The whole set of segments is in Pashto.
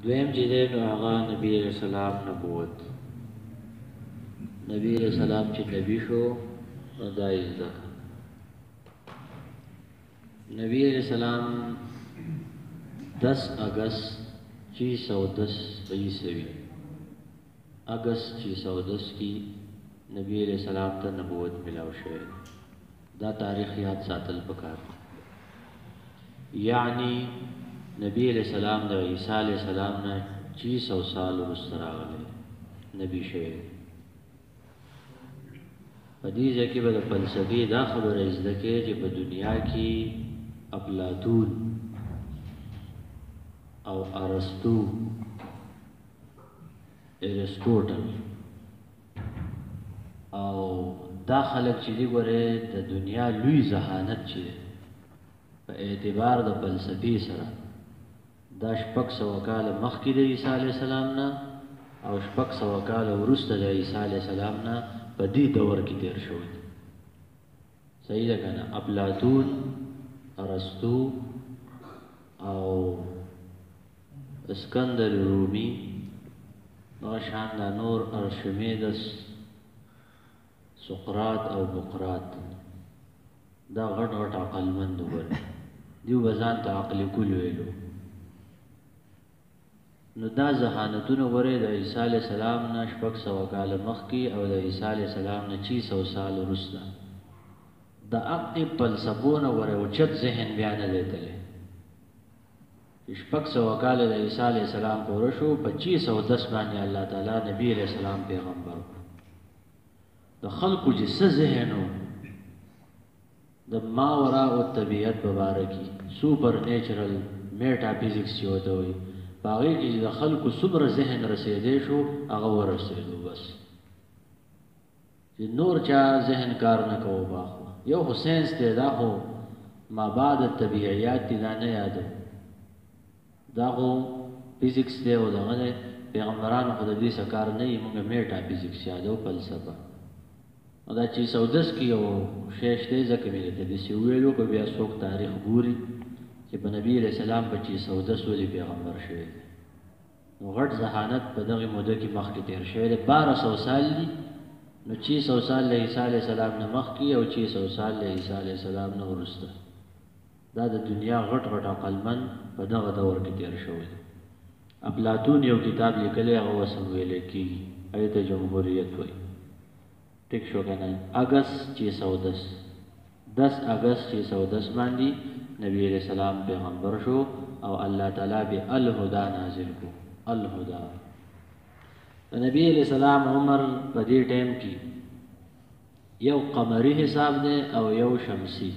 دویم چې دی نو هغه نبی علیہ السلام نبوت. نبی علیہ السلام چې نبی شو نو دا یې زده. نبی علیہ السلام 10 اگست 610 اگست 610 کی نبی علیہ السلام ته نبوت ملاو شوی. دا تاریخ یاد ساتل پکار. یعنی نبی علیہ السلام د عیسی علیہ السلام نه 600 سال وروسته راغلی نبی شوی. په دې ځای کې به د فلسفې دا خبره زده کې چې په دنیا کې افلاطون او ارسطو ارسطوټل او دا خلک چې دی ګوره د دنیا لوی ذهانت چې په اعتبار د فلسفې سره دا 600 کال مخکې د عیسی علیه السلام نه او 600 کال وروسته د عیسی علیه السلام نه په دې دور کې تیر شوی. صحیح ده کنه؟ افلاطون، ارسطو او اسکندر رومی نو شان دا نور ارشمیدس، سقراط او بقراط دا غټ غټ عقلمند وګړي دیو بزان ته عقل کول ویلو. نو دا ذهانتونه وره د عیسی علیه السلام نه 600 کال مخکې او د عیسی علیه السلام نه 600 سال وروسته د عقل فلسفونه وره اوچت ذهن بیان لیدل. 600 کال د عیسی علیه السلام پورې شو، په 610 باندې الله تعالی نبی علیہ السلام پیغمبر. د خلقو چې څه ذهنو د ماورا او طبیعت مبارکي سوپر نیچرل میټا فزیکس چې وته وي باغی کې د خلقو صبر ذهن رسیدې شو هغه ورسېدو. بس چې نور چا ذهن کار نه کوو باخو یو حسین ته دا خو ما بعد طبیعیات دي نه یادو دا خو فزیکس دی او دغه پیغمبرانو خو د دې سکار نه یې موږ میټا فزیکس یادو فلسفه دا 610 کې یو شیشته ځکه مې د دې ویلو کو بیا څوک تاریخ ګوري چې په نبی علیہ السلام په 610 ولې پیغمبر شوی. نو غټ ذهانت په دغه موده کې مخکې تیر شوی 1200 سال دي. نو 600 سال له عیسی علیہ السلام نه مخکې او 600 سال له عیسی علیہ السلام نه وروسته دا د دنیا غټ غټ عقلمن په دغه دور کې تیر شوی. افلاطون یو کتاب لیکلی هغه وسم ویل کېږي ایت جمهوریت وایي. ټیک شو کنه؟ اگست 610 اگست 610 باندې نبی علیہ السلام پیغمبر شو او الله تعالی به الهدى نازل کو. الهدى نبی علیہ السلام عمر په دې ټیم کې یو قمری حساب دی او یو شمسی.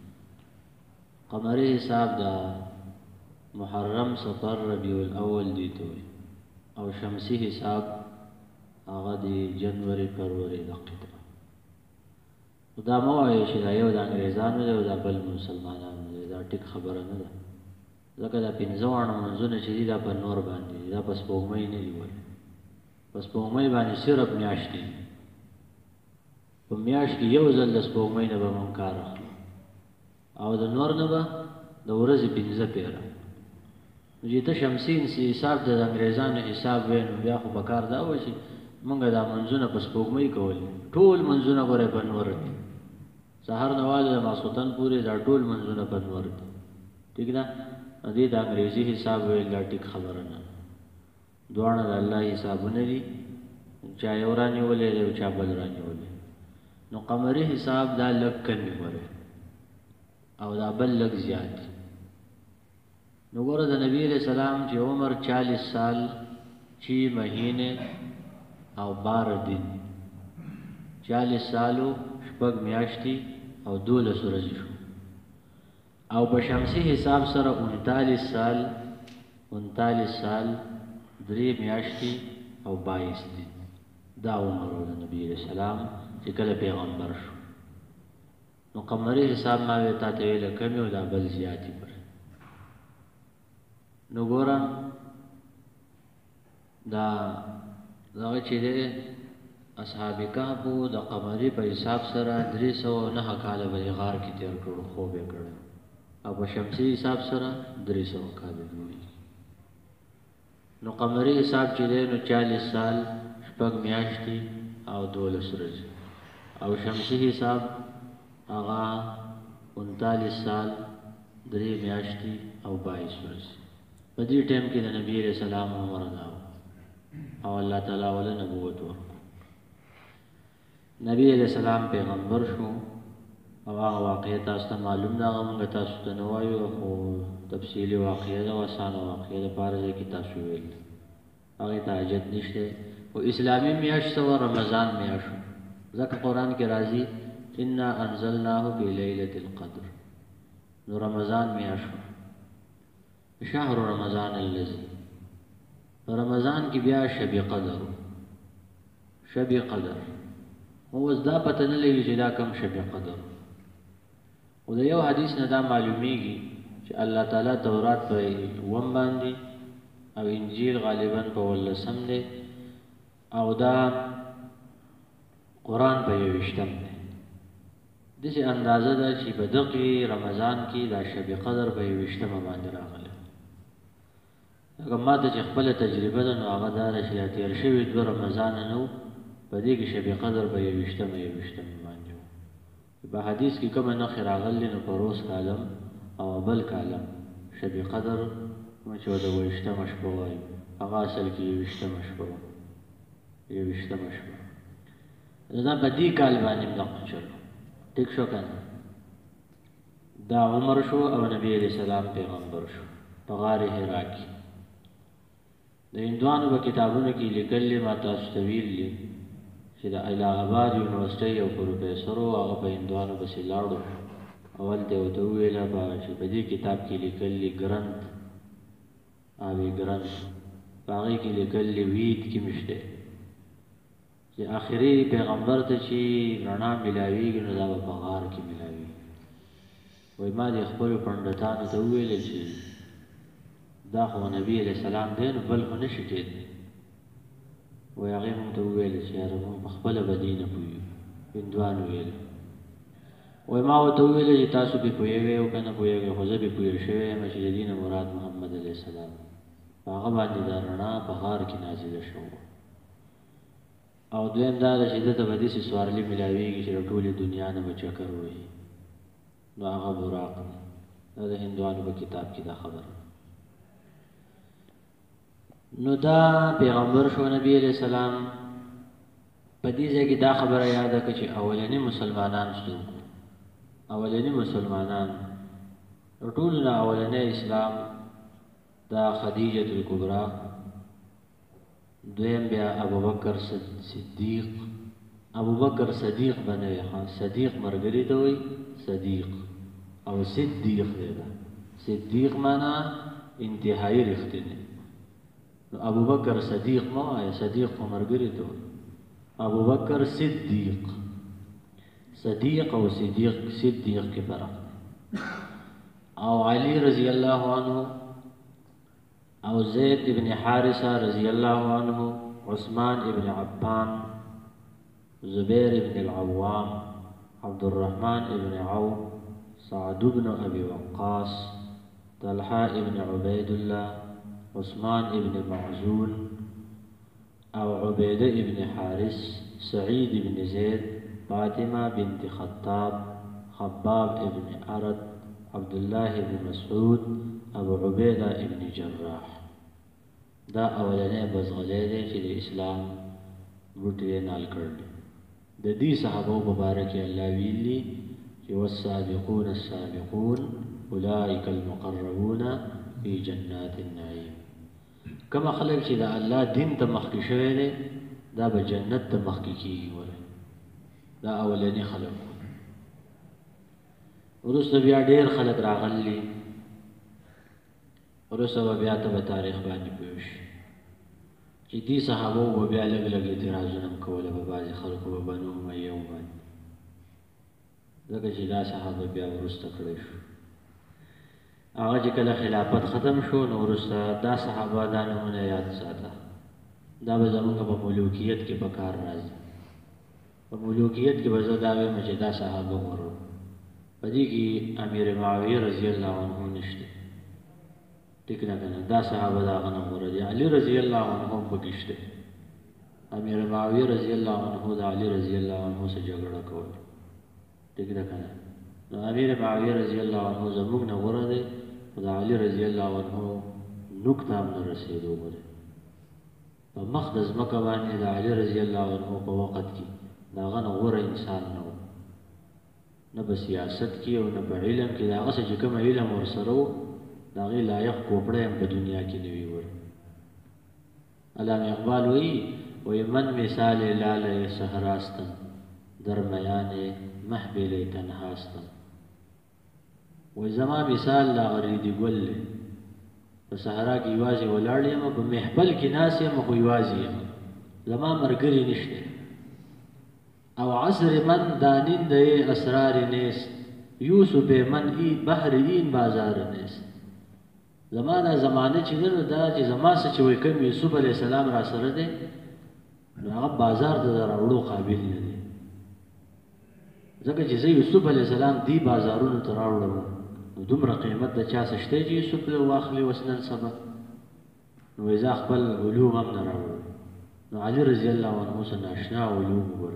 قمری حساب دا محرم، صفر، ربیع الاول دی ته او شمسی حساب هغه دی جنوري، فروری دقیقه. دا مو وایي چې دا یو د انګریزانو دی او دا بل مسلمانانو دی. دا ټیک خبره نه ده ځکه دا 15 منځونه چې دي دا په نور باندې دا په سپوږمۍ نه دی وایي. په سپوږمۍ باندې صرف میاشت دی. په میاشت کې یو ځل د سپوږمۍ نه به مونږ کار اخلو او د نور نه به د ورځې 15 پیره. نو چې ته شمسي حساب د انګریزانو حساب وې نو بیا خو په کار دا وایي چې مونږ دا منځونه په سپوږمۍ کول. ټول منځونه غوړې په نور دي. سحر نواله د ماسوتن پورې دا ټول منځونه په نور دي. ٹھیک ده؟ دې د انګریزي حساب ویل دا ټیک خبره نه. دوانه د الله حسابونه دي. چا یو رانیولې او چا بل رانیولې. نو قمري حساب دا لږ کمی وره او دا بل لږ زیات. نو ګوره د نبی علیہ السلام چې عمر 40 سال 6 مہینے او 12 دن 40 سالو 6 میاشتې او 12 ورځې شو او په شمسي حساب سره 39 سال 3 میاشتې او 22 دن دا عمر د نبی علیہ السلام چې کله پیغمبر شو. نو قمري حساب ما وتا ته ویل کمی او دا بل زیاتی پر. نو ګورم دا دغه چې د اصحاب کهف د قمري په حساب سره 309 کال به غار کې تیر کړو خو به کړو او په شمسي حساب سره 300 کال دی. نو قمری حساب چې دی نو 40 سال شپږ میاشتې او 12 ورځې، او شمسی حساب هغه 39 سال 3 میاشتې او 22 ورځې. په دې ټیم کې د نبی علیہ السلام عمر دا او الله تعالی ول نبوت ورکړ. نبی علیہ السلام پیغمبر شو او هغه واقعیت تاسو ته معلوم ده، هغه تاسو ته نه وایو، خو تفصیلی واقعیت او آسانه واقعیت لپاره کې تاسو ویل هغه ته حاجت نشته. او اسلامي میاشت او رمضان میاشت ځکه قرآن کې راځي انا انزلناه فی لیلة القدر. نو رمضان میاشت شهر رمضان الذي رمضان کی بیا شب قدر، شب قدر هو زدا پته نه لګي چې دا کم شب قدر. او د یو حدیث نه دا معلومیږي چې الله تعالی تورات په وم باندې او انجیل غالبا په ولسم دی او دا قرآن په 21م دی. دغه اندازه ده چې په دغه رمضان کې دا شب قدر په 21م باندې راغلی. هغه ماته چې خپل تجربه ده نو هغه دا چې تیر شوی د رمضان نه په دې کې شب قدر په 21م باندې و. په حدیث کې کوم نه خراغلی نو پروس کالم او بل کالم شب قدر چې د 21م شپه وایي هغه اصل کې 21م شپه 21م شپه. دا په دې کال باندې مطلق چلو ټیک شو کنه. دا عمر شو او نبی علیہ السلام پیغمبر شو په غار حرا کې. د هندوانو په کتابونو کې لیکلي ما تاسو ته ویلي چې د الہ آباد یونیورسيټي یو پروفیسور هغه په هندوانو پسې لاړو. اول ته وته ویله چې په دې کتاب کې لیکلي ګرنت اوی ګرنت هغه کې لیکلي وید کې مشته چې آخري پیغمبر ته چې رڼا ملاویږي نو دا په غار کې ملاوي. وای ما دې خپل پندتانو ته ویل چې دا خو نبی علیہ السلام دی نو بل خو نشي کېدی. وای هغه مونږ ته ویل چې یاره مونږ په خپله به دې نه پوهېږو. هندوانو ویل وای ما ورته وویل چې تاسو پرې پوهېږئ او که نه پوهېږئ خو زه پرې پوهېږ شوی یم چې د دې نه مراد محمد علیه السلام په هغه باندې دا رڼا په غار کې نازله شوه. او دویم دا ده چې ده ته به داسې سوارلي ملاویږي چې د ټولې دنیا نه به چکر ووهي نو هغه براق دی. دا د هندوانو په کتاب کې دا خبره. نو دا پیغمبر شو نبی علیہ السلام. په دې ځای کې دا خبره یاده کړه چې اولنی مسلمانان څوک؟ اولنی مسلمانان ټول نه اولنی اسلام دا خدیجه الکبرى، دویم بیا ابوبکر صدیق. ابوبکر صدیق بنوي خان صدیق مرګري ته وي صدیق او صدیق دی. صدیق معنا انتهایی رښتینی. نو ابوبکر صدیق ما یا صدیق مرګري ته ابوبکر صدیق. صدیق او صدیق کې فرق. او علی رضی الله عنه او زید ابن حارثه رضی الله عنه، عثمان ابن عفان، زبیر ابن العوام، عبد الرحمن ابن عوف، سعد بن ابي وقاص، طلحه ابن عبید الله، عثمان ابن معزول او عبیده ابن حارث، سعید ابن زید، فاطمه بنت خطاب، خباب ابن ارد، عبد الله ابن مسعود، ابو عبیده ابن جراح. دا اولنی بزغلی دی چې د اسلام بوټی نال کړل. د دې صحابه مبارک الله ویلي چې والسابقون السابقون اولئک المقربون فی جنات النعیم. کما خلق چې د الله دین ته مخکې شوی دی دا به جنت ته مخکې کیږي. دا اولنی خلق. وروسته بیا ډیر خلق راغلي، وروسته بیا ته په تاریخ باندې پوه شي چې دې صحابو به بیا لږ لږ اعتراضونه هم کوله په بعضې خلکو په بنو امیه باندې، ځکه چې دا صحابه بیا وروسته کړی شو. هغه چې کله خلافت ختم شو نو وروسته دا صحابه دا نمونه یاد ساته. دا به زمونږ په ملوکیت کې په کار راځي. په ملوکیت کې به زه دا وایم چې دا صحابه غوره په دې کې امیر معاویه رضی الله عنه نشته. ټیک نه کنه دا صحابه دا غنه غوړه دي علي رضی الله عنه پکې شته امیر معاویه رضی الله عنه د علي رضی الله عنه سره جګړه کوله ټیک ده کنه نو امیر معاویه رضی الله عنه زموږ نه غوړه دي د علي رضی الله عنه نقطه هم نه رسیدو غوړه په مخ د ځمکه باندې د علي رضی الله عنه په وخت کې دا غنه غوړه انسان نه و نه په سیاست کې او نه په علم کې دا هغه چې کوم علم ورسره و دا غي لایق کوپړه هم په دنیا کې نه وي ور علامه اقبال وی من مثال لاله صحراستم در میان محبل تنهاستم وی زما مثال لا غریدی ګل په صحرا کې یوازې ولاړ یم په محبل کې ناس یم خو یوازې یم زما مرګري نشته او عصر من دانند اسرار نیست یوسف من ای بحر این بازار نیست زمانه زمانه چې نو دا چې زما څه چې وای کوم یوسف علی السلام را سره دی هغه بازار د راوړو قابل نه دی ځکه چې یوسف علی السلام دی بازارونو ته راوړو نو دومره قیمت د چا شته چې یوسف له واخلي وسنن سبا نو اذا خپل علوم هم نه راوړو نو علي رضی الله عنه سره آشنا علوم ور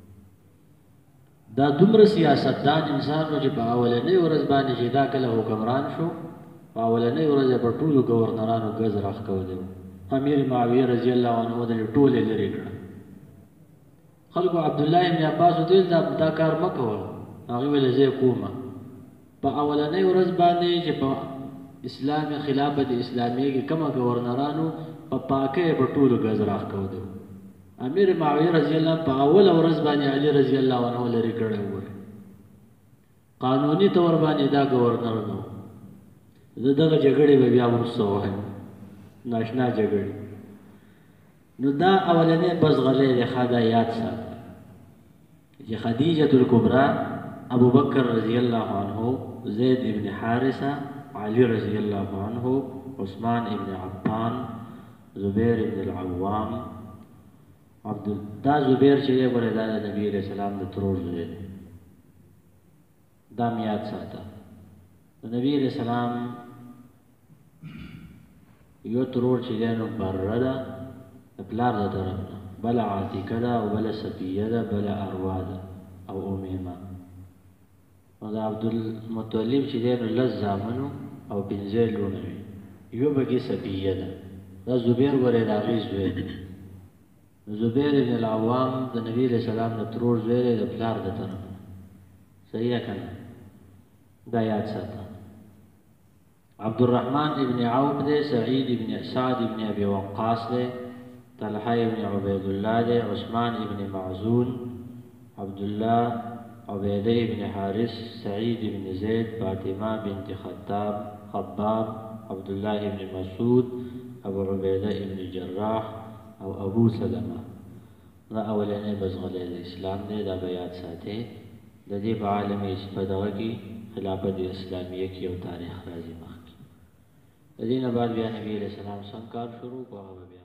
دا دومره سیاستدان انسان چې په اولنې ورځ باندې چې دا کله حکمران شو په اولنې ورځ په ټولو گورنرانو غز راخ کول امیر معاویه رضی الله عنه د ټولې لري کړ خلکو عبد الله ابن عباس دې دا کار مکو هغه ولې زه کومه په اولنې ورځ باندې چې په اسلامي خلافت اسلامي کې کومه گورنرانو په پاکه په ټولو غز راخ کول امیر معاویه رضی الله په اول ورځ باندې علي رضی الله عنه لري کړو قانوني تور باندې دا گورنر نو دغه جګړې به بیا ورسو وای ناشنا جګړې نو دا اولنې بس غلې له خدا یاد سات چې خدیجه الکبرى ابو بکر رضی الله عنه زید ابن حارثه علي رضی الله عنه عثمان ابن عفان زبیر ابن العوام دا زبیر چې ګوره دا نبی رسول الله د ترور زوی دا میاد ساته نبی رسول الله یو ترور چې دینو برده پلار د طرفنا بل عاتقه ده او بل صفیه ده بل اروا ده او امیمه او دا عبدالمطلب چې دینو لز زامنو او پنځه لونه یو بګي صفیه ده دا زبیر ګوره دا غي زوی زبیر ابن العوام د نبی رسول الله د ترور زوی د پلار د طرف صحیح کنه دا یاد ساته عبد الرحمن ابن عوف دے سعید ابن سعد ابن ابي وقاص دے طلحه ابن عبید الله دے عثمان ابن معزون عبد الله عبیده ابن حارث سعید ابن زید فاطمه بنت خطاب خباب عبد الله ابن مسعود ابو عبیده ابن جراح او ابو سلمہ دا اولنې بزغلې د اسلام دی دا بیات ساتي د دې په عالم استفاده کی خلافت اسلامیه کې او تاریخ راځي مخکې د دې نه بعد بیا نبی رسول الله څنګه کار شروع کوو